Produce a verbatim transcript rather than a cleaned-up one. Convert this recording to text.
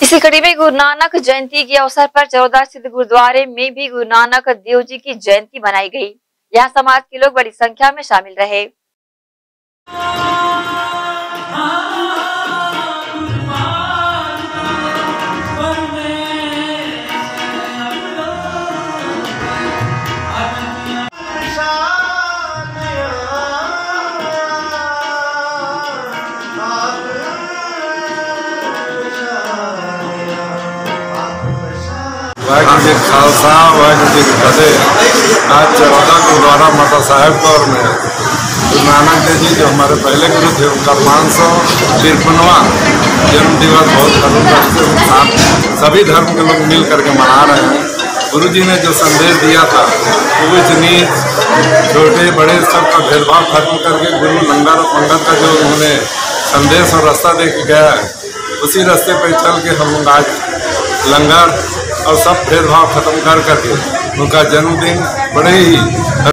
इसी कड़ी में गुरु नानक जयंती के अवसर पर चरोदा स्थित गुरुद्वारे में भी गुरु नानक देव जी की जयंती मनाई गई। यहाँ समाज के लोग बड़ी संख्या में शामिल रहे। वाहिगुरू जी खालसा वाहिगुरू जी की फतेह। आज चरोदा गुरुद्वारा माता साहेब कौर में गुरु नानक देव जी जो हमारे पहले गुरु थे उनका पाँच सौ तिरपनवा जन्म दिवस बहुत धर्मोल्लास के साथ सभी धर्म के लोग मिल करके मना रहे हैं। गुरु जी ने जो संदेश दिया था ऊंच नीच छोटे बड़े सबका भेदभाव खत्म करके गुरु लंगर पंगत का जो उन्होंने संदेश और रास्ता दे के गया है उसी रास्ते पर चल के हम लोग आज लंगर और सब भेदभाव खत्म कर करके उनका जन्मदिन बड़े ही